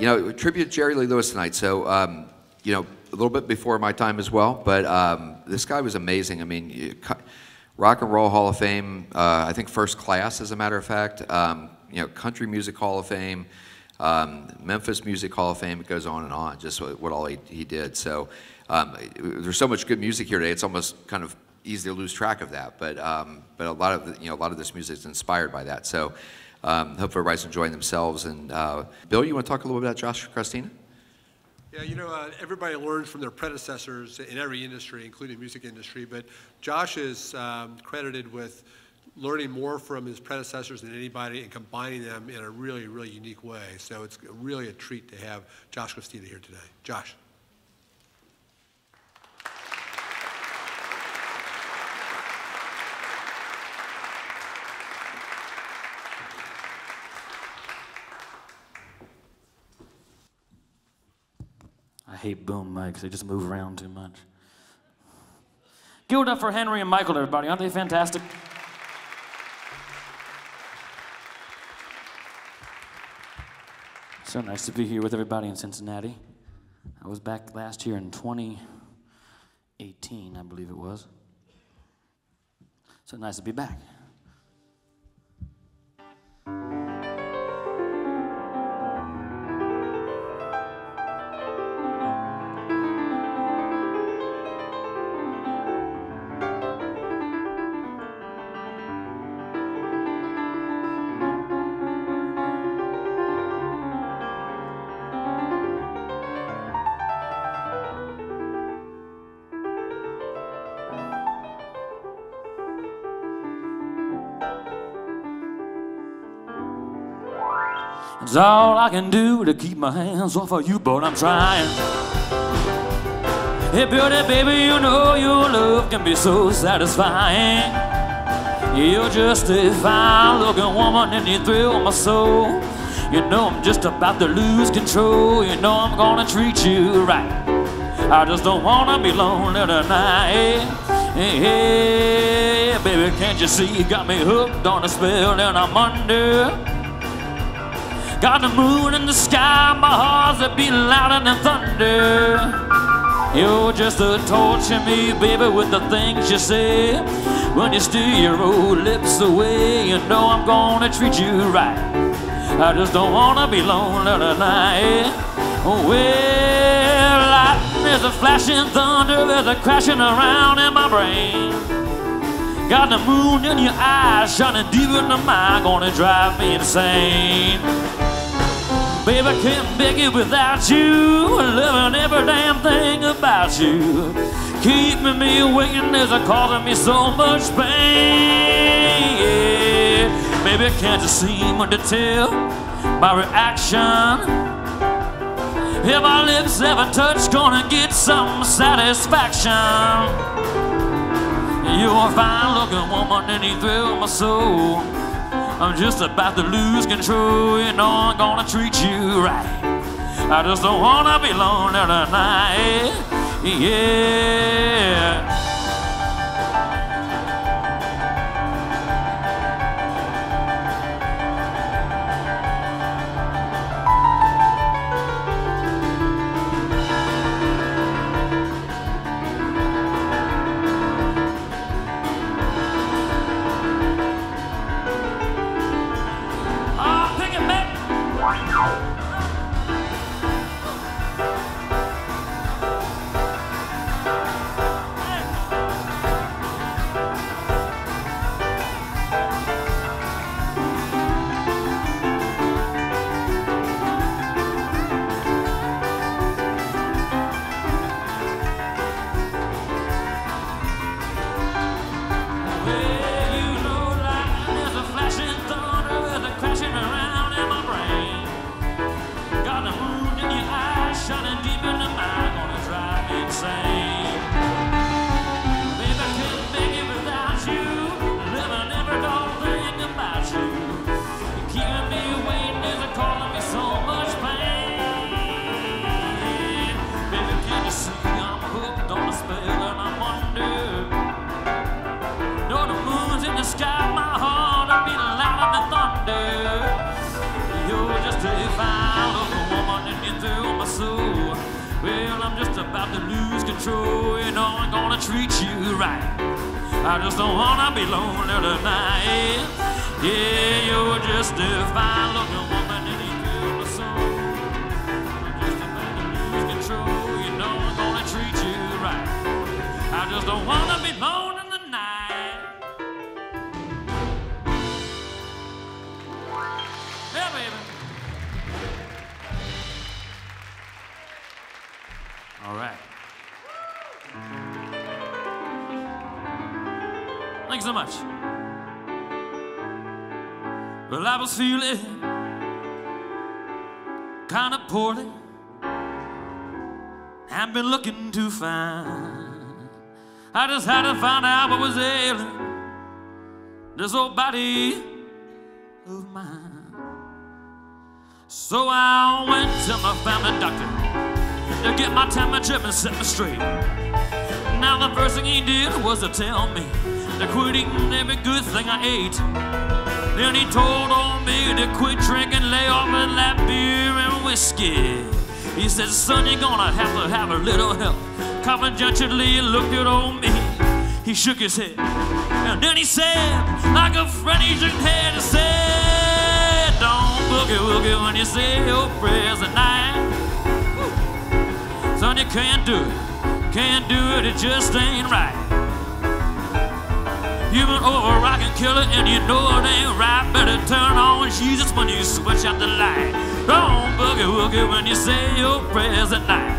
you know, tribute Jerry Lee Lewis tonight. So, you know, a little bit before my time as well, but this guy was amazing. I mean, Rock and Roll Hall of Fame, I think first class, as a matter of fact. You know, Country Music Hall of Fame, Memphis Music Hall of Fame. It goes on and on. Just what all he did. So, there's so much good music here today. It's almost kind of easy to lose track of that. But a lot of a lot of this music is inspired by that. So, hope everybody's enjoying themselves. And Bill, you want to talk a little bit about Josh Cristina? Yeah, you know, everybody learns from their predecessors in every industry, including music industry, but Josh is credited with learning more from his predecessors than anybody and combining them in a really, really unique way. So it's really a treat to have Josh Cristina here today. Josh. I hate boom mics, they just move around too much. Give it up for Henry and Michael, everybody. Aren't they fantastic? So nice to be here with everybody in Cincinnati. I was back last year in 2018, I believe it was. So nice to be back. It's all I can do to keep my hands off of you, but I'm trying. Hey, beauty, baby, you know your love can be so satisfying. You're just a fine-looking woman and you thrill my soul. You know I'm just about to lose control. You know I'm gonna treat you right. I just don't wanna be lonely tonight. Hey, baby, can't you see you got me hooked on a spell and I'm under? Got the moon in the sky, my heart's a beating louder than thunder. You're just a torturing me, baby, with the things you say. When you steal your old lips away, you know I'm gonna treat you right. I just don't wanna be lonely tonight. Oh, well, there's a flashing thunder, there's a crashing around in my brain. Got the moon in your eyes, shining deeper than mine, gonna drive me insane. Baby, I can't make it without you, loving every damn thing about you. Keeping me waiting is causing me so much pain. Yeah. Baby, can't you seem to tell my reaction? If our lips ever touch, gonna get some satisfaction. You're a fine-looking woman and you thrill my soul. I'm just about to lose control, you know I'm gonna treat you right. I just don't wanna be lonely tonight, yeah. just about to lose control. You know I'm gonna treat you right. I just don't wanna be lonely tonight. Yeah, you're just a fine-looking woman and you feel my soul. I'm just about to lose control. You know I'm gonna treat you right. I just don't wanna be lonely tonight. Yeah, baby. All right. Thanks so much. Well, I was feeling kind of poorly. I've been looking too fine. I just had to find out what was ailing this old body of mine. So I went to my family doctor to get my temperature and set me straight. Now the first thing he did was to tell me to quit eating every good thing I ate. Then he told on me to quit drinking, lay off of that beer and whiskey. He said, son, you're gonna have a little help. Confidentially looked at old me. He shook his head, and then he said, like a friend he shook his head and said, don't boogie-woogie when you say your prayers at night. Son, you can't do it, it just ain't right. You've been over rock and killer and you know it ain't right. Better turn on Jesus when you switch out the light. Don't boogie-woogie when you say your prayers at night.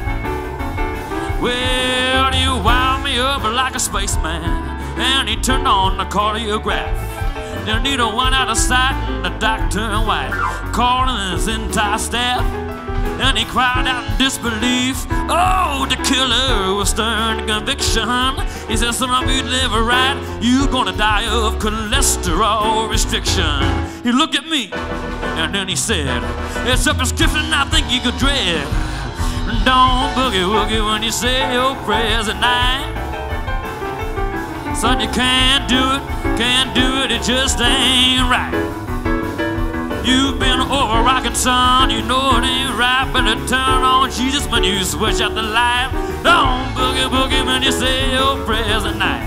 Well, you wound me up like a spaceman, and he turned on the cardiograph. The needle went out of sight and the doctor turned white, calling his entire staff. And he cried out in disbelief. Oh, the killer was stern conviction. He said, son, if you live right, you're gonna die of cholesterol restriction. He looked at me, and then he said, it's a prescription I think you could dread. Don't boogie-woogie when you say your prayers at night. Son, you can't do it, it just ain't right. You've been over rockin', son, you know it ain't right. Better turn on Jesus when you switch out the light. Don't boogie-woogie when you say your prayers at night.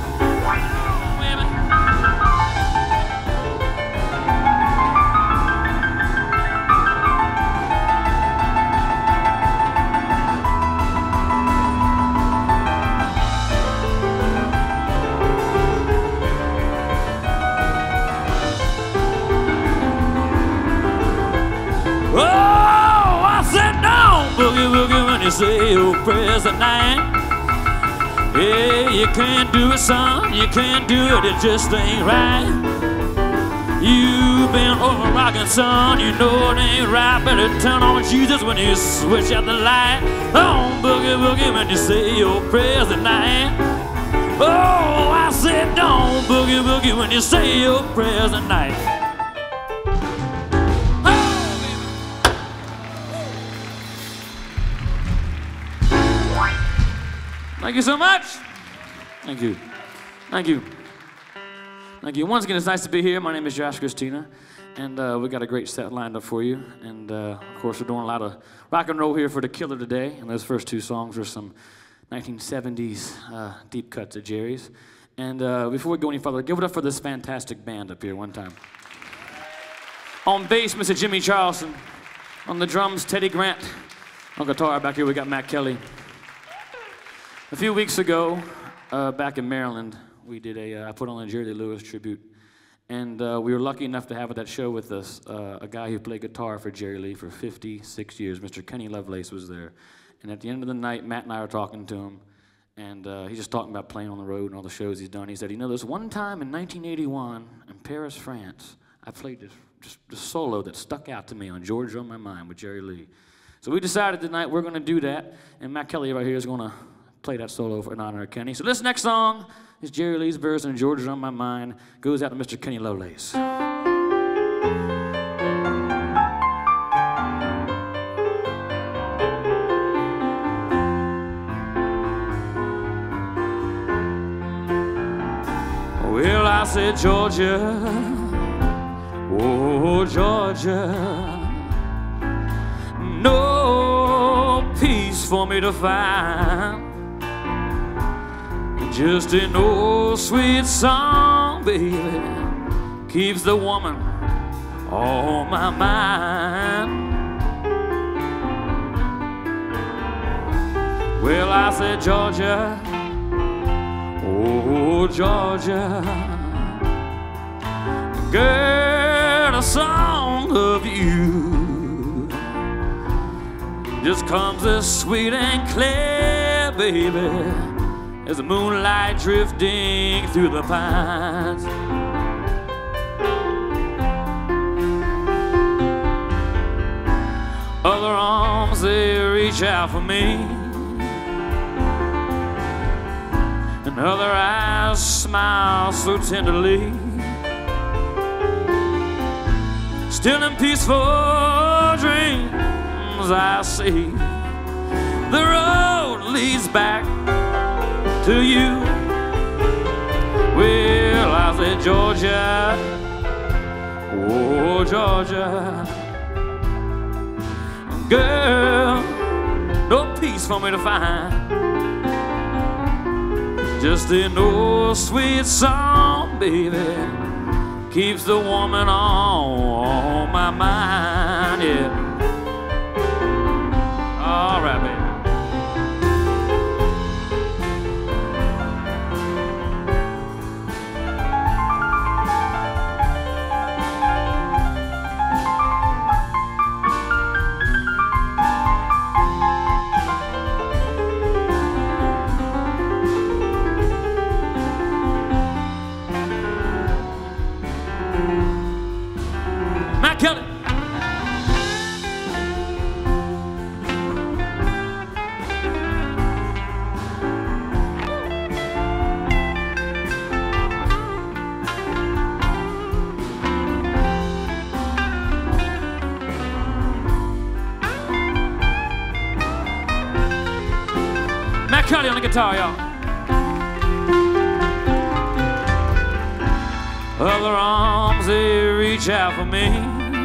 Boogie-woogie when you say your prayers at night. Yeah, you can't do it, son, you can't do it, it just ain't right. You've been over rockin', son, you know it ain't right. Better turn on Jesus when you switch out the light. Don't boogie-woogie when you say your prayers at night. Oh, I said don't boogie-woogie when you say your prayers at night. Thank you so much. Thank you. Thank you. Thank you. Once again, it's nice to be here. My name is Josh Cristina, and we got a great set lined up for you. And of course, we're doing a lot of rock and roll here for the killer today. And those first two songs are some 1970s deep cuts of Jerry's. And before we go any further, give it up for this fantastic band up here one time. On bass, Mr. Jimmy Charleston. On the drums, Teddy Grant. On guitar back here, we got Matt Kelly. A few weeks ago, back in Maryland, we did I put on a Jerry Lee Lewis tribute, and we were lucky enough to have at that show with us a guy who played guitar for Jerry Lee for 56 years. Mr. Kenny Lovelace was there, and at the end of the night, Matt and I were talking to him, and he's just talking about playing on the road and all the shows he's done. He said, you know, there's one time in 1981 in Paris, France, I played this solo that stuck out to me on Georgia on My Mind with Jerry Lee. So we decided tonight we're going to do that, and Matt Kelly right here is going to play that solo in honor of Kenny. So this next song is Jerry Lee's version of Georgia's on My Mind. Goes out to Mr. Kenny Lovelace. Well, I said, Georgia, oh, Georgia, no peace for me to find. Just an old sweet song, baby, keeps the woman on my mind. Well, I said, Georgia, oh, Georgia, girl, a song of you just comes as sweet and clear, baby, as the moonlight drifting through the pines. Other arms, they reach out for me, and other eyes smile so tenderly. Still in peaceful dreams I see the road leads back to you. Well, I said, Georgia, oh, Georgia, girl, no peace for me to find. Just an old sweet song, baby, keeps the woman on my mind, yeah. All right, baby. On the guitar, y'all. Other arms, they reach out for me,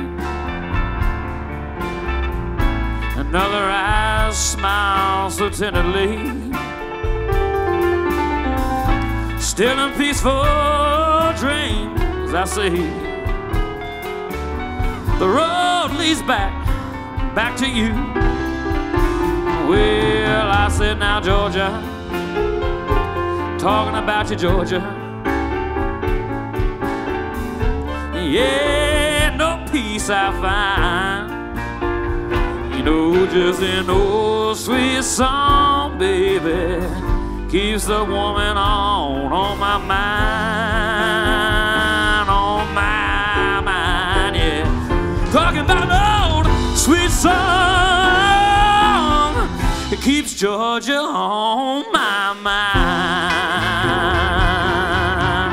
another eyes smile so tenderly. Still in peaceful dreams I see the road leads back to you. Well, I said, now, Georgia, talking about you, Georgia. Yeah, no peace I find. You know, just an old sweet song, baby, keeps the woman on my mind, yeah. Talking about an old sweet song, it keeps Georgia on my mind.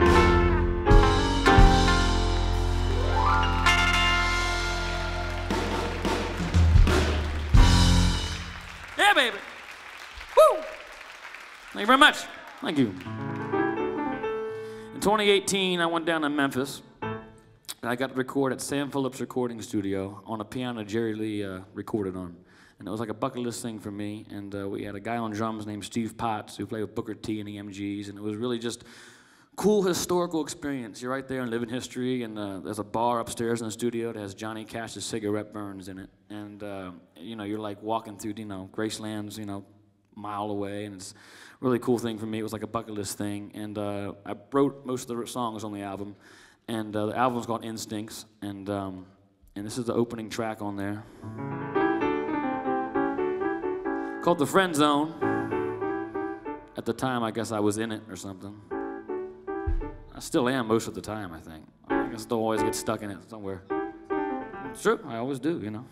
Yeah, baby. Woo! Thank you very much. Thank you. In 2018, I went down to Memphis. I got to record at Sam Phillips Recording Studio on a piano Jerry Lee recorded on. And it was like a bucket list thing for me. And we had a guy on drums named Steve Potts who played with Booker T and the MGs. And it was really just cool historical experience. You're right there in living history. And there's a bar upstairs in the studio that has Johnny Cash's cigarette burns in it. And, you know, you're like walking through, you know, Graceland's, you know, mile away. And it's a really cool thing for me. It was like a bucket list thing. And I wrote most of the songs on the album. And the album's called Instincts. And this is the opening track on there, called The Friend Zone. At the time, I guess I was in it or something. I still am most of the time, I think. I can still always get stuck in it somewhere. It's true, I always do, you know.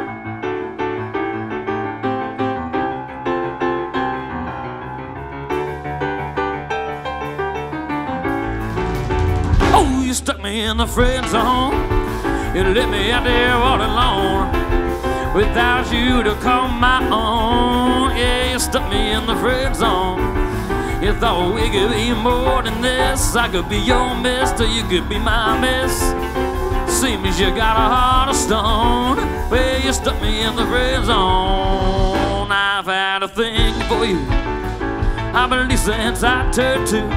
Oh, you stuck me in the friend zone. You left me out there all alone, without you to call my own. Yeah, you stuck me in the friend zone. You thought we could be more than this. I could be your mister, you could be my miss. Seems you got a heart of stone. Well, you stuck me in the friend zone. I got a thing for you. I believe since I turned 2.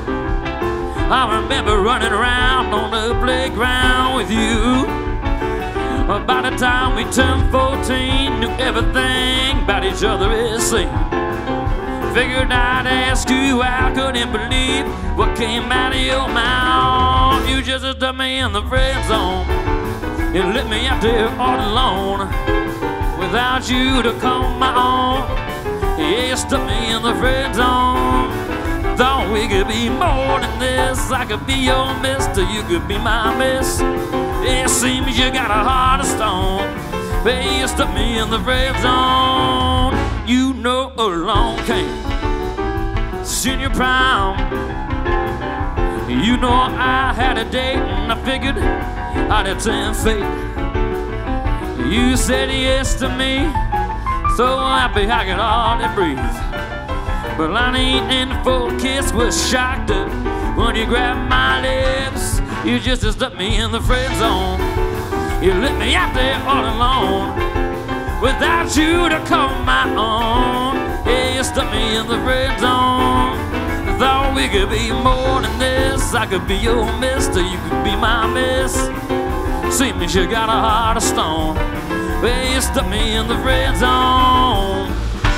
I remember running around on the playground with you. By the time we turned 14, knew everything about each other is seen. Figured I'd ask you, I couldn't believe what came out of your mouth. You just stuck me in the friend zone. You let me out there all alone, without you to call my own. Yeah, you stuck me in the friend zone. Thought we could be more than this. I could be your mister, you could be my miss. It seems you got a heart of stone. Baby, you stuck me in the friend zone. You know along came senior prom. You know I had a date and I figured I'd attend fate. You said yes to me, so happy I could hardly breathe. But I ain't in for a kiss, was shocked up when you grabbed my lips. You just stuck me in the friend zone. You let me out there all alone, without you to call my own. Yeah, you stuck me in the friend zone. Thought we could be more than this. I could be your mister, you could be my miss. Seems you got a heart of stone. Well, you stuck me in the friend zone.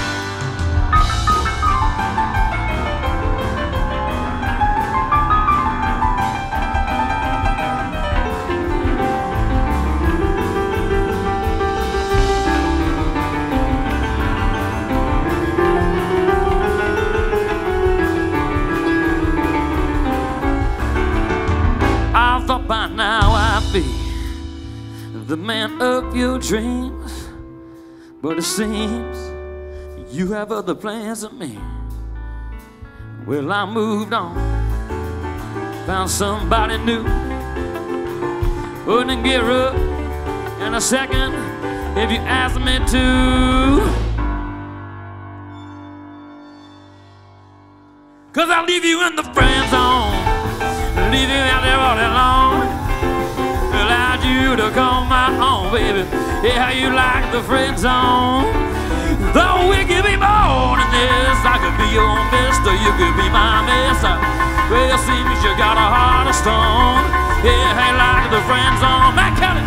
I thought by now I'd be the man of your dreams, but it seems you have other plans than me. Well, I moved on, found somebody new. Wouldn't give her up in a second if you asked me to. 'Cause I'll leave you in the friend zone, leave you out there all alone, allowed you to call my own, baby. Yeah, how you like the friend zone? Though we could be more than this. I could be your mister, you could be my mister. Well, seems you got a heart of stone. Yeah, how you like the friend zone? Matt Kelly.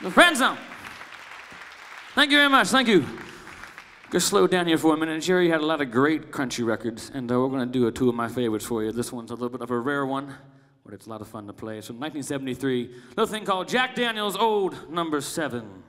The Friend Zone. Thank you very much. Thank you. Just slow down here for a minute. Jerry had a lot of great country records, and we're going to do two of my favorites for you. This one's a little bit of a rare one, but it's a lot of fun to play. It's from 1973, a little thing called Jack Daniel's Old Number 7.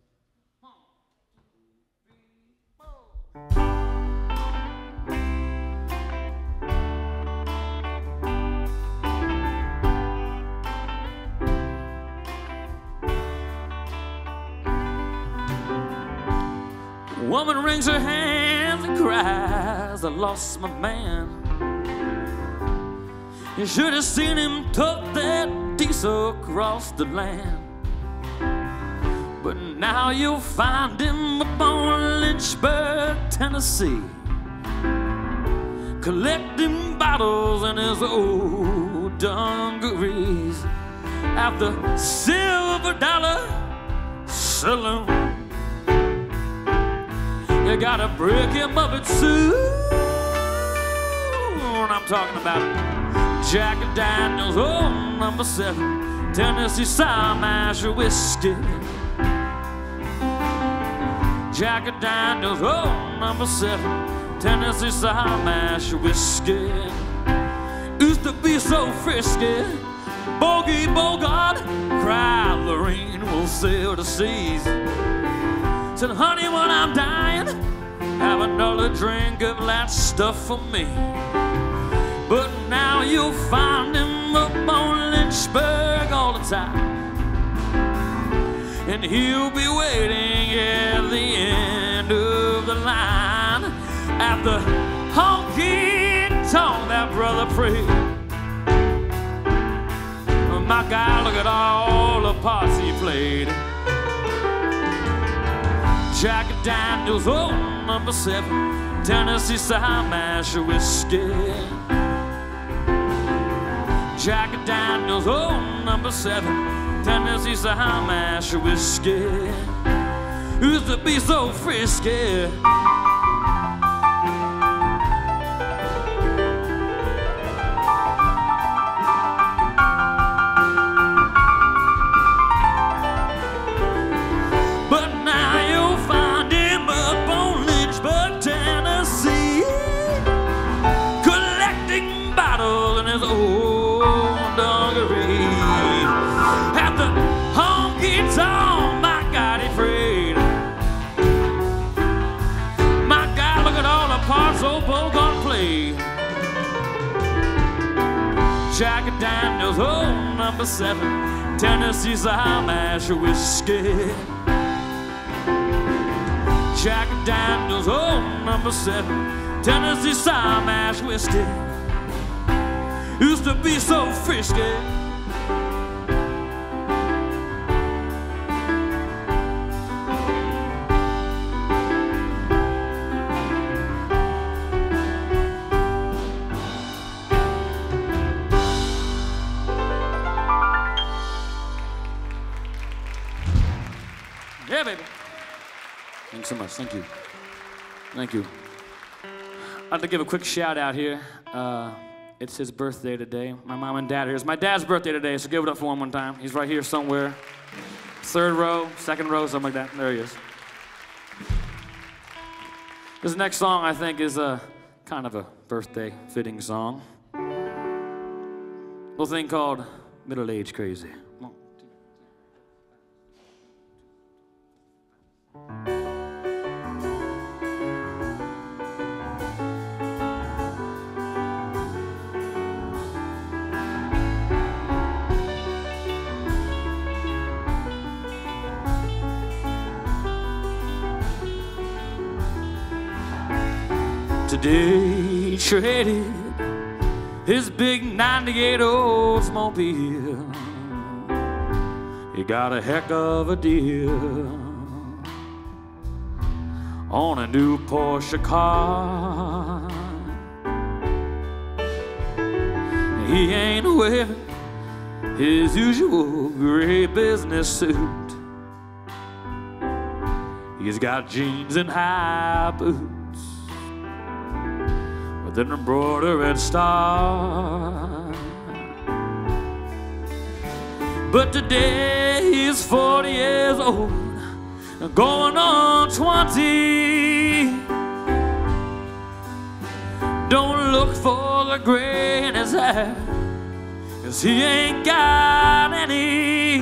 Woman wrings her hands and cries, I lost my man. You should have seen him tote that diesel across the land. But now you'll find him up on Lynchburg, Tennessee, collecting bottles in his old dungarees at the Silver Dollar Saloon. You gotta break him up soon. I'm talking about Jack Daniel's Old Number 7, Tennessee Sour Mash Whiskey. Jack Daniel's Old Number 7, Tennessee Sour Mash Whiskey. Used to be so frisky, Bogey Bogart cried, Lorene will sail the seas. Said, honey, when I'm dying, have another drink of that stuff for me. But now you'll find him up on Lynchburg all the time, and he'll be waiting at the end of the line at the honky-tonk that brother prayed. My guy, look at all the parts he played. Jack Daniel's Old Number 7, Tennessee Sour Mash Whiskey. Jack Daniel's Old Number 7, Tennessee Sour Mash Whiskey. Used to be so frisky. Jack Daniel's Old Number 7, Tennessee Sour Mash Whiskey. Jack Daniel's Old Number 7, Tennessee Sour Mash Whiskey. Used to be so frisky. Yeah, baby. Thanks so much. Thank you. Thank you. I'd like to give a quick shout out here. It's his birthday today. My mom and dad are here. It's my dad's birthday today, so give it up for him one time. He's right here somewhere. Third row, second row, something like that. There he is. This next song, I think, is a kind of a birthday-fitting song. A little thing called Middle Age Crazy. Today he traded his big 98 Oldsmobile. He got a heck of a deal on a new Porsche car. He ain't wearing his usual gray business suit. He's got jeans and high boots with an embroidered star. But today he's 40 years old, going on 20. Don't look for the gray in his hair, 'cause he ain't got any.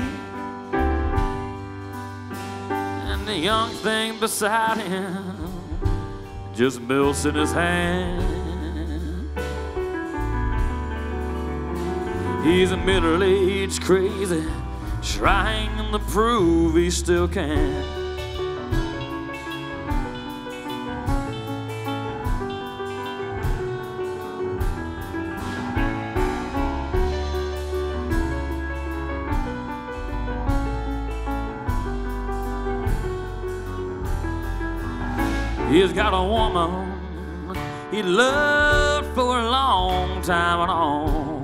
And the young thing beside him just melts in his hand. He's a middle-aged crazy, trying to prove he still can. He's got a woman he loved for a long time and on.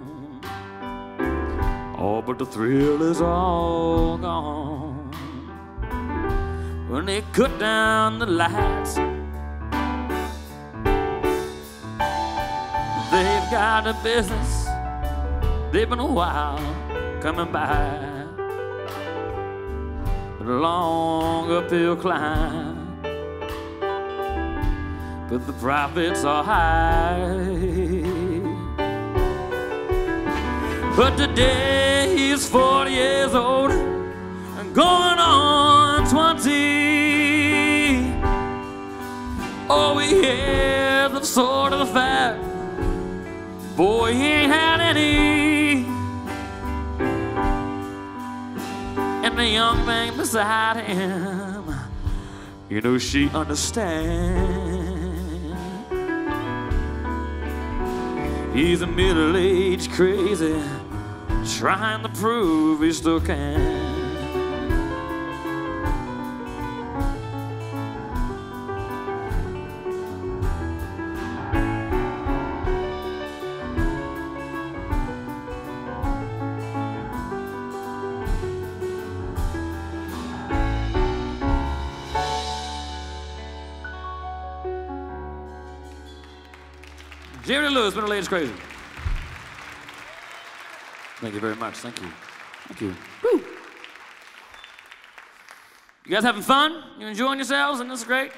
Oh, but the thrill is all gone when they cut down the lights. They've got a business, they've been a while coming by, but a long uphill climb, but the profits are high. But today he's 40 years old and going on 20. Oh, he hears the sword of the fat, boy, he ain't had any. And the young thing beside him, you know she understands. He's a middle-aged crazy, trying to prove he still can. Jerry Lewis, middle-aged crazy. Thank you very much. Thank you. Thank you. Woo. You guys having fun? You enjoying yourselves? And this is great.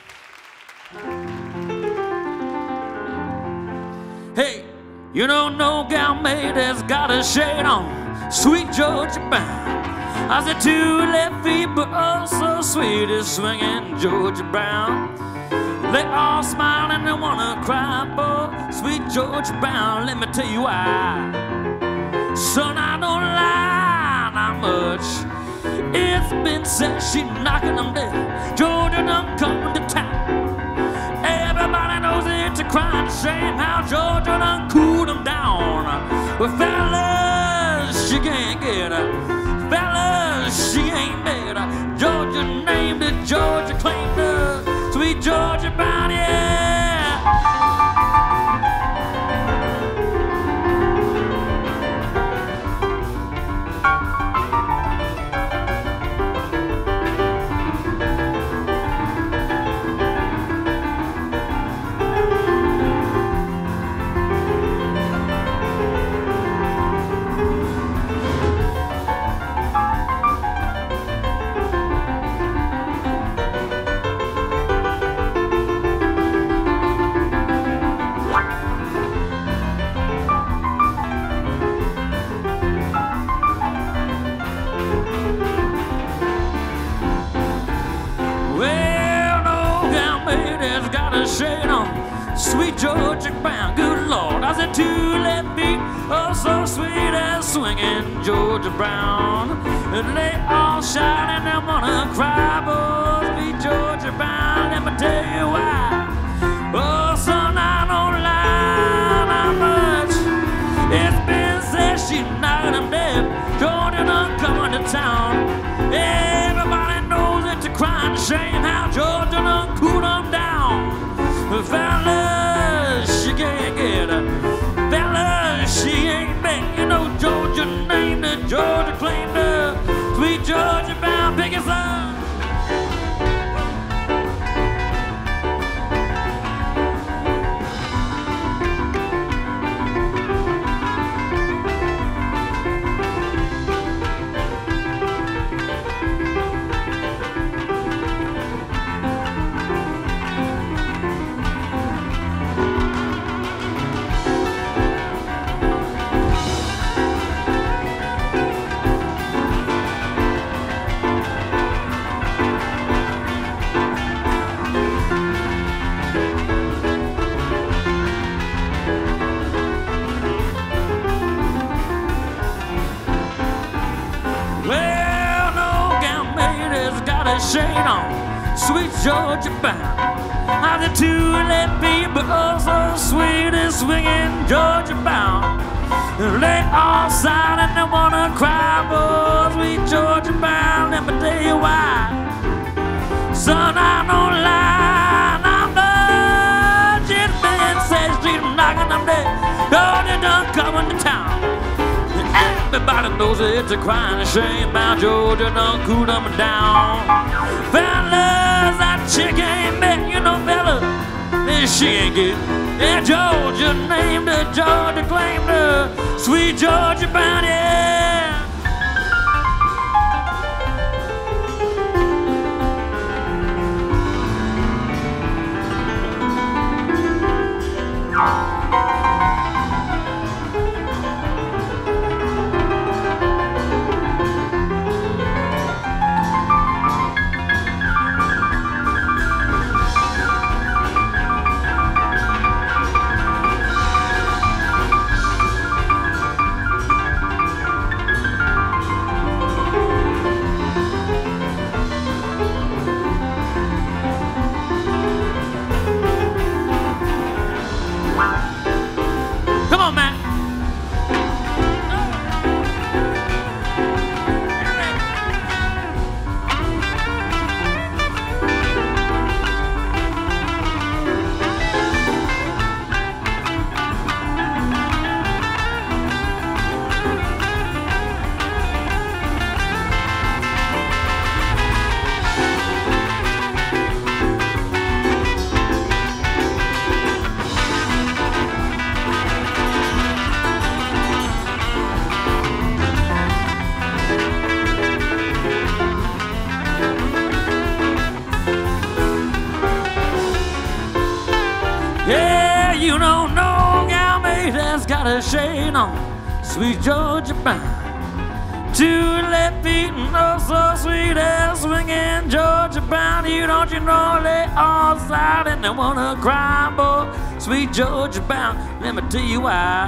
Hey, you don't know gal made has got a shade on, sweet Georgia Brown. I said two left feet, but oh so sweet is swinging Georgia Brown. They all smile and they wanna cry, boy, sweet Georgia Brown. Let me tell you why. Son, I don't lie, not much. It's been said she knocking them dead. Georgia done coming to town. Everybody knows it's a crying shame how Georgia done cooled them down. Well, fellas, she can't get her. Fellas, she ain't dead. Georgia named it, Georgia claimed her. Sweet Georgia Brown, yeah. Shade on, sweet Georgia Brown, good Lord. I said two left feet, oh so sweet as swinging Georgia Brown. And they all shout and they wanna cry, boy, sweet Georgia Brown. Let me tell you why. Oh son, I don't lie not much. It's been said she knocked them dead. Georgia done coming to town. Everybody knows it's a crying shame how Georgia done cooled them down. Fellas, she can't get her. Fellas, she ain't big. You know Georgia named her, Georgia claimed her. Sweet Georgia Brown, pick us up. shade on, sweet Georgia bound. I'm the two-led people, oh so sweet and swinging Georgia bound. They all sigh and they wanna cry, boy, sweet Georgia bound. Let me tell you why. Son, I don't lie, I'm much. It's been said, street knocking them dead. Oh, they done coming to town. Everybody knows it's a crying shame about Georgia done cooled them down. Fellas, that chick ain't met, you know, fellas, and she ain't get. And Georgia named her, Georgia claimed her, sweet Georgia bound, yeah. Got a shade on, sweet Georgia bound. Two left feet and oh so sweet as swinging Georgia bound. You don't you know they all side and they wanna cry, boy, sweet Georgia bound. Let me tell you why.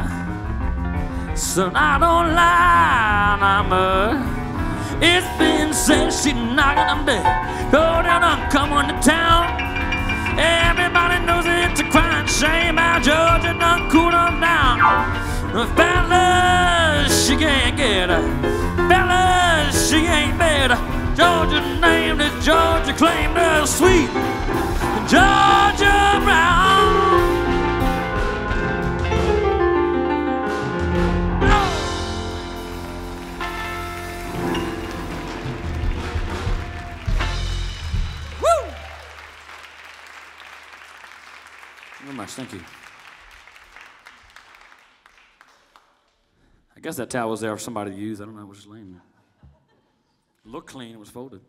Son, I don't lie, I'm it's been said she knocking them dead. Oh, they done coming to town. Everybody knows it's a crying shame how Georgia done cooled them down. Fellas, she can't get her. Fellas, she ain't better. Georgia named it, Georgia claimed her, sweet Georgia Brown. Very much, thank you. I guess that towel was there for somebody to use. I don't know, it was just laying there. It looked clean, it was folded.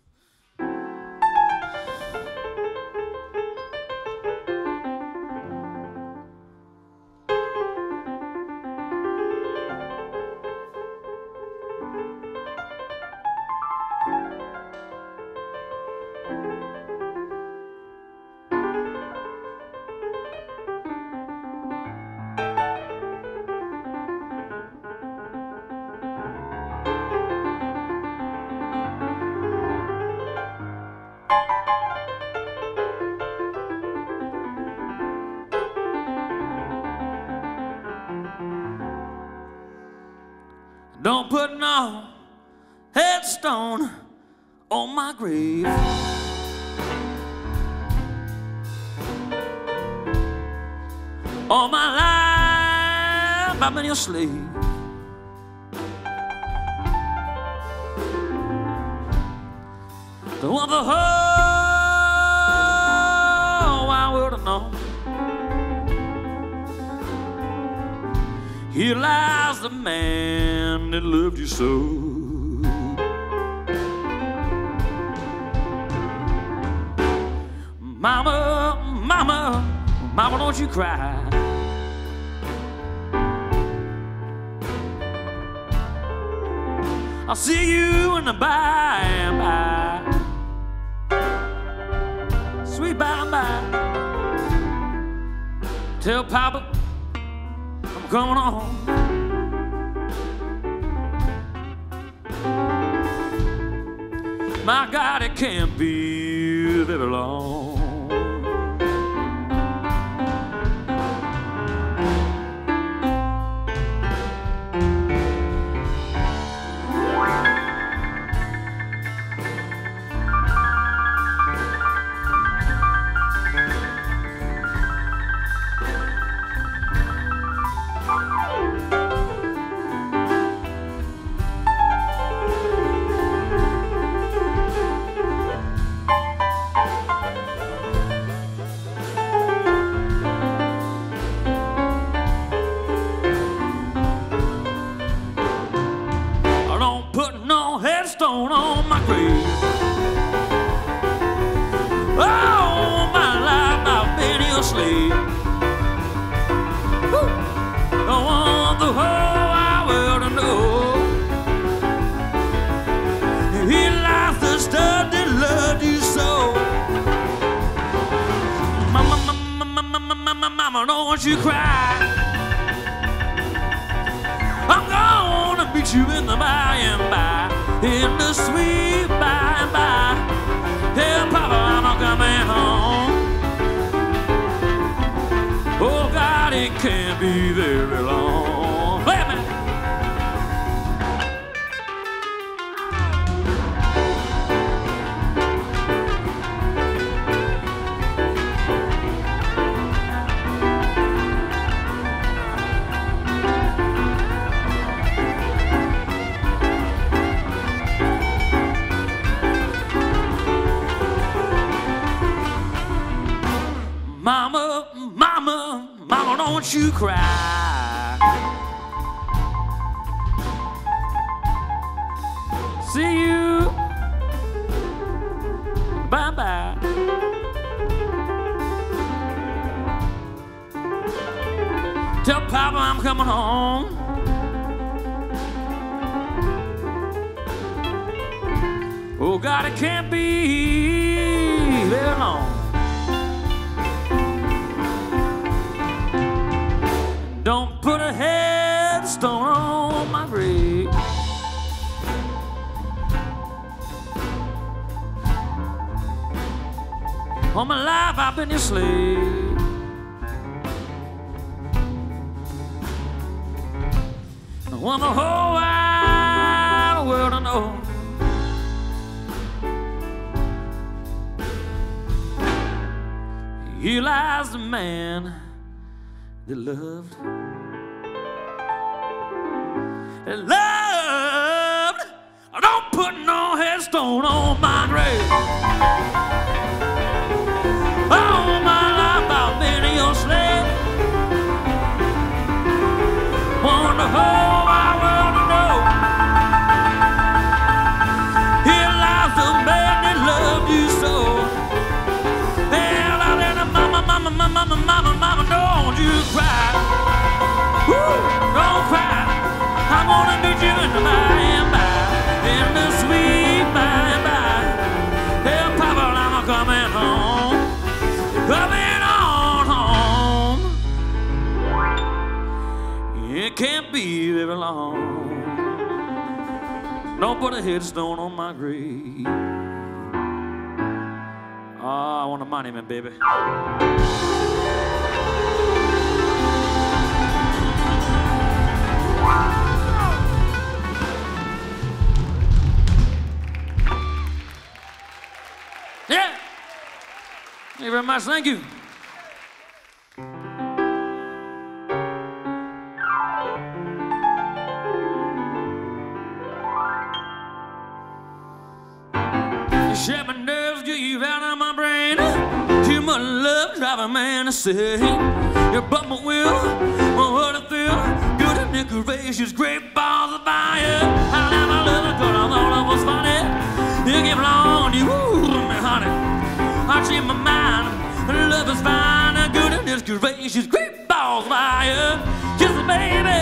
Don't put no headstone on my grave. All my life I've been your slave. The one the whole wide world to know. Here lies the man that loved you so. Mama, mama, mama, don't you cry. I'll see you in the by and by. Sweet by and by. Tell Papa I'm coming on. My God, it can't be very long. Headstone on my grave. All my life I've been your slave. Woo. I want the whole wide world to know he likes the stuff that loved you so. Mama, don't you cry. I'm gonna meet you in the by and by, in the sweet by and by. Tell Papa I'm coming home. Oh God, it can't be very long. Play it, man. Mama, mama, mama, don't you cry. See you. Bye-bye. Tell Papa I'm coming home. Oh God, it can't be very long. Don't put a headstone on my grave. All my life I've been your slave. I want the whole wide world to know here lies the man that loved. Don't put no headstone on my grave. All my life I've been your slave. Want the whole wide world to know here lies the man that loved you so. And mama, don't you cry. Woo, don't cry. I'm gonna meet you in the by and by, in the sweet by and by. Tell Papa I'm coming home, coming on home. It can't be very long. Don't put a headstone on my grave. Oh, I want a monument, baby. Yeah. Thank you very much. Thank you. You shut my nerves, you out of my brain. Too much love, drive a man insane. You bump my will, what I feel. Good and decorations, great balls of fire. I never loved it, cause I thought it was funny. You give on, you ooh, me honey. I change my mind, love is fine. Good and decorations, great balls of fire. Kiss me, baby.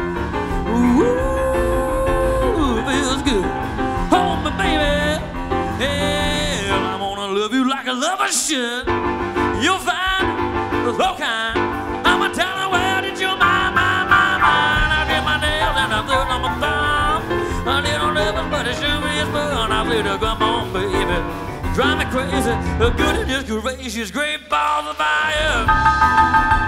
Ooh, feels good. Hold me, baby. Yeah, I wanna love you like a lover should. You'll find the low kind. I'ma tell the world that you're mine. I did my nails and I threw it on my thumb. I didn't love it, but it sure is fun. I said, come on, baby. drive me crazy. Good and just gracious, great balls of fire.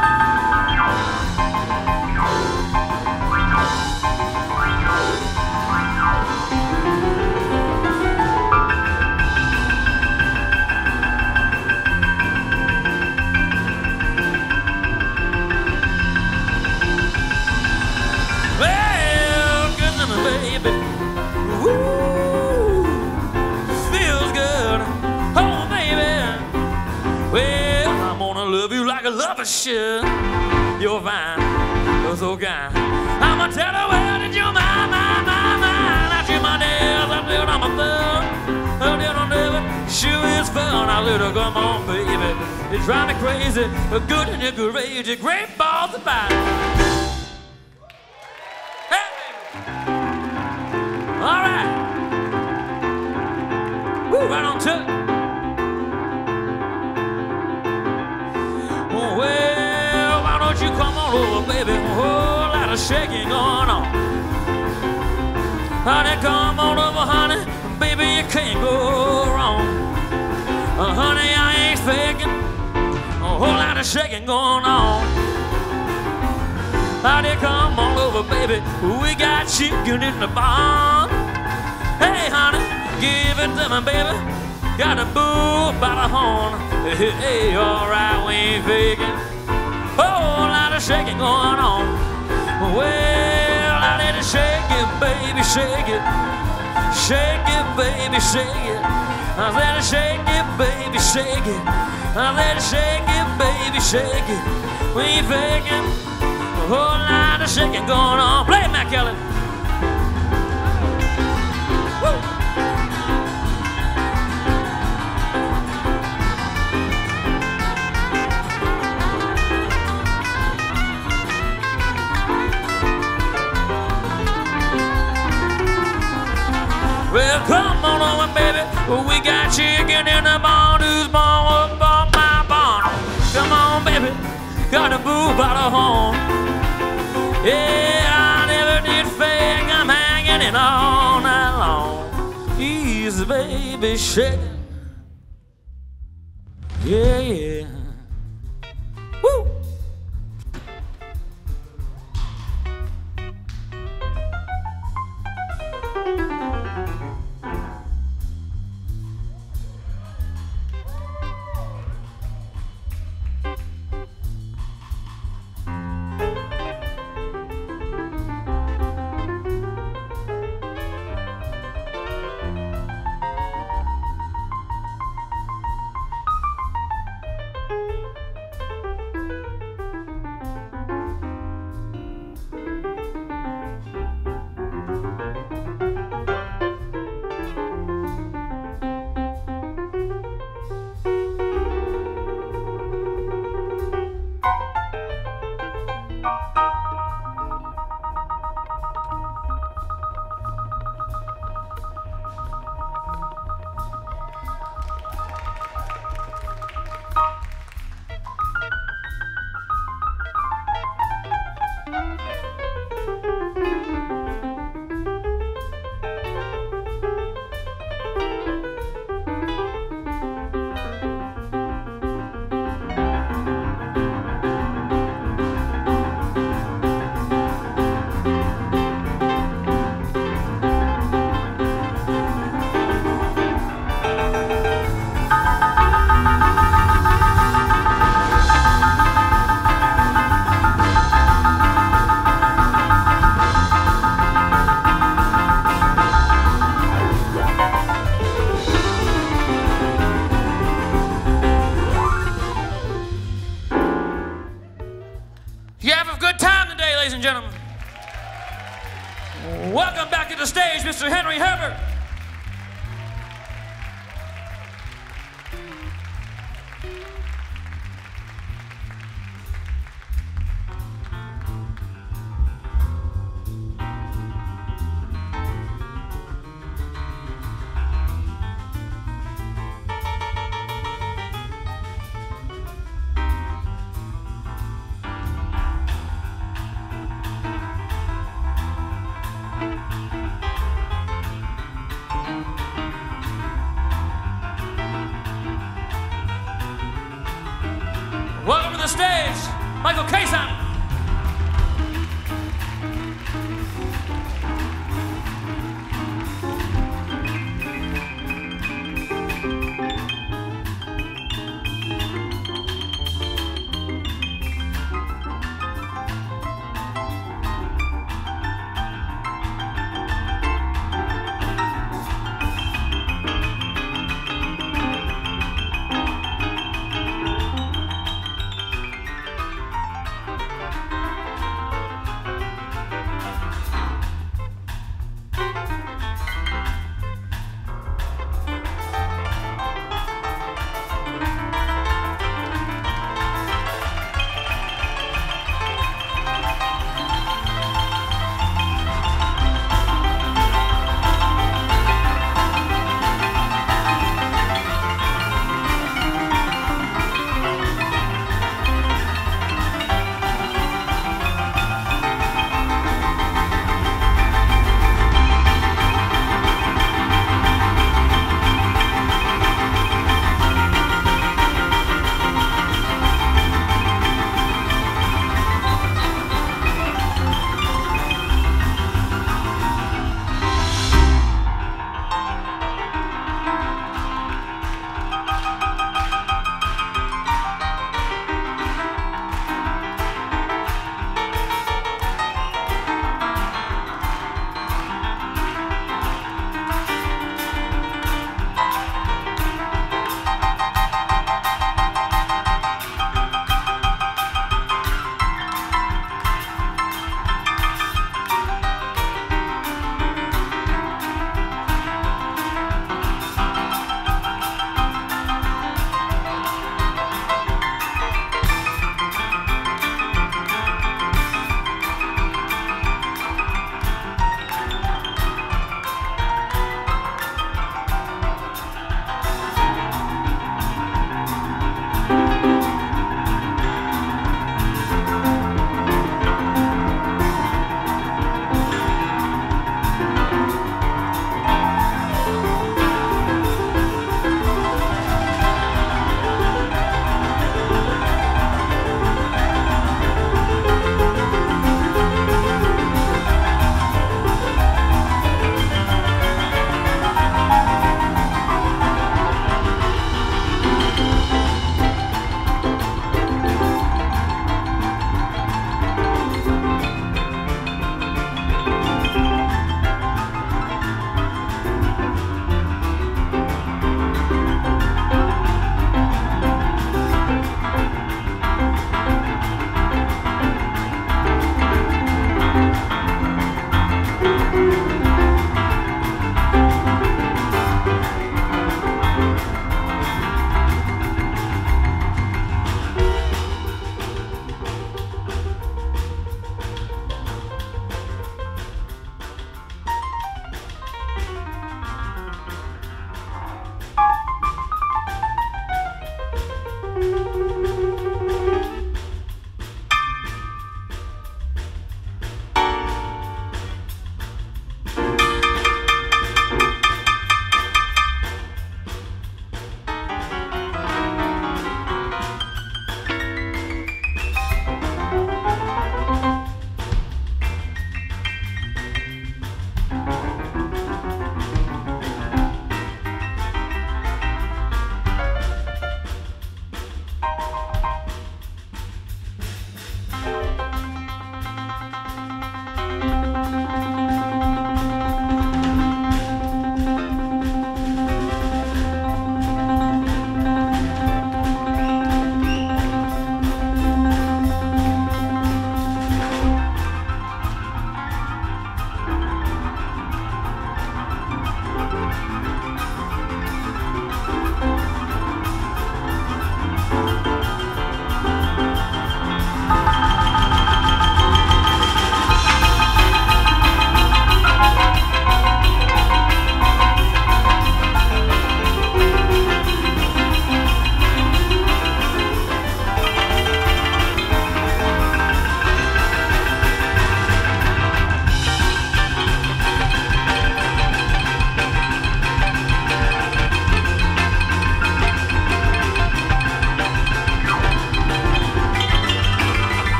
Well, good baby, woo, feels good. Oh, baby, well, I'm gonna love you like a lover should. You're fine, you're so kind. I'm gonna tell her, well, that you're mine. That you're my nails, I feel I'm a thug. Oh, you don't never, sure is fun. I let her come on, baby. You drive me crazy, good and you're crazy, great balls of fire. All right. Woo, right on to it. Oh, well, why don't you come on over, baby? A whole lot of shaking going on. Honey, come on over, honey. Baby, you can't go wrong. Honey, I ain't faking. A whole lot of shaking going on. Honey, come on over, baby. We got chicken in the barn. Hey, honey, give it to me, baby. Got a bull by the horn. Hey, all right, we ain't faking. Whole lot of shaking going on. Well, I let it shake it, baby, shake it. Shake it, baby, shake it. I let it shake it, baby, shake it. I let it shake it, baby, shake it. We ain't faking. A whole lot of shaking going on. Play it, Matt Kelly. Woo! Well, come on over, baby. We got chicken in the barn. Who's born up on my barn? Come on, baby. Got a boo by the horn. Yeah, I never did fake. I'm hanging in all night long. Easy, baby, shaking. Yeah, yeah. Woo! Welcome back to the stage, Mr. Henry Herbert. Michael Kazan.